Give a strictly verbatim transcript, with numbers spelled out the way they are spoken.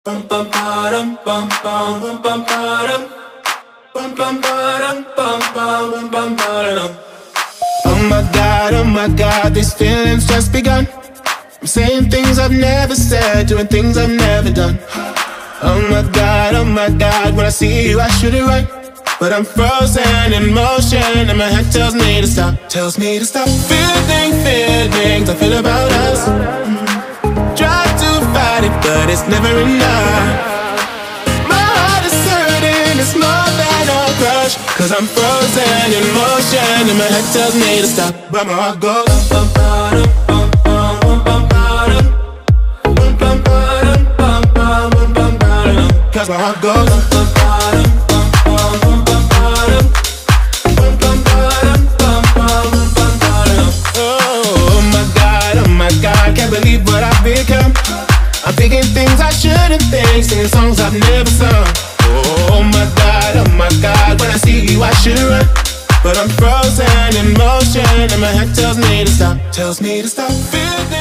Bum bum ba-dum, bum bum bum bum ba-dum. Bum bum ba-dum, bum bum bum bum ba-dum. Oh my God, oh my God, these feelings just begun. I'm saying things I've never said, doing things I've never done. Oh my God, oh my God, when I see you I should it right, but I'm frozen in motion and my head tells me to stop, tells me to stop. Feeling feelings I feel about us. Try to fight it, but it's never enough. My heart is hurting, it's more than a crush, cause I'm frozen in motion and my head tells me to stop, but my heart goes bum bum bum bum bum bum bum bum bum bum bum bum bum, cause my heart goes bum bum bum bum bum bum bum bum bum bum bum. Oh my God, oh my God, can't believe what I've become. I'm thinking things I shouldn't think, singing songs I've never sung. Oh my God, oh my God, when I see you I should run, but I'm frozen in motion and my head tells me to stop, tells me to stop. Feeling